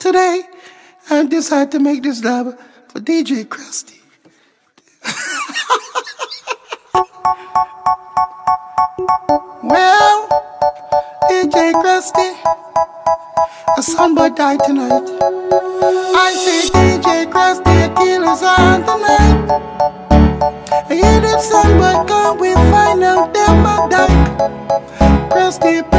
Today, I decided to make this dub for DJ Krusty. Well, DJ Krusty, a sonboy died tonight. I say DJ Krusty, a killer's on tonight. I hear that sonboy come, we find out them a dyke. Krusty